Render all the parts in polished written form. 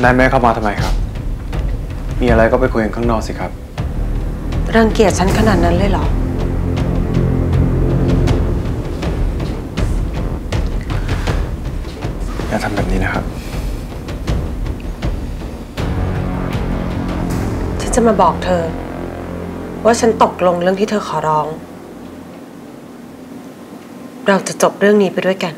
นายแม่เข้ามาทำไมครับมีอะไรก็ไปคุยกันข้างนอกสิครับรังเกียจฉันขนาดนั้นเลยเหรออย่าทำแบบนี้นะครับฉันจะมาบอกเธอว่าฉันตกลงเรื่องที่เธอขอร้องเราจะจบเรื่องนี้ไปด้วยกัน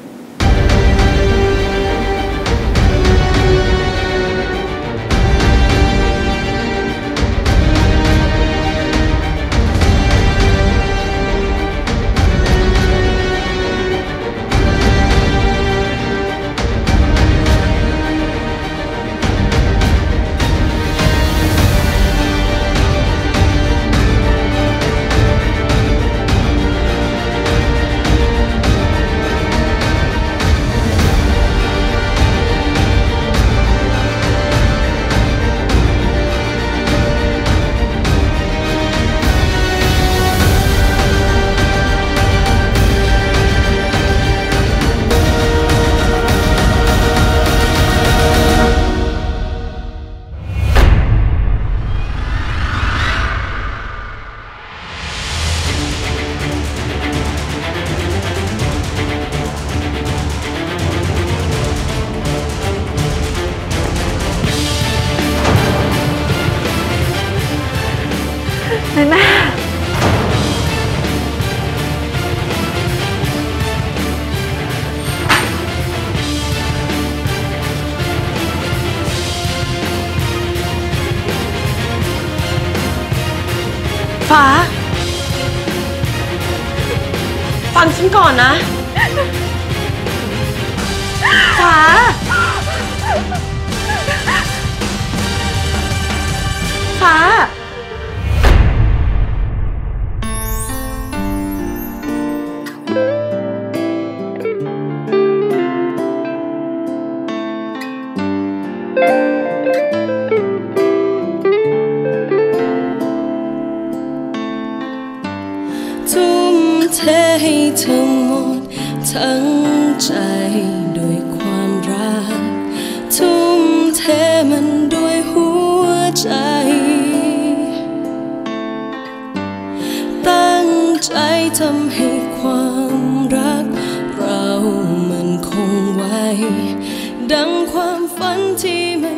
แม่ฟ้าฟังฉันก่อนนะฟ้าฟ้าทุ่มเทให้ทั้งหมดทั้งใจด้วยความรักทุ่มเทมันด้วยหัวใจตั้งใจทำให้ความรักเรามันคงไว้ดังความฝันที่ไม่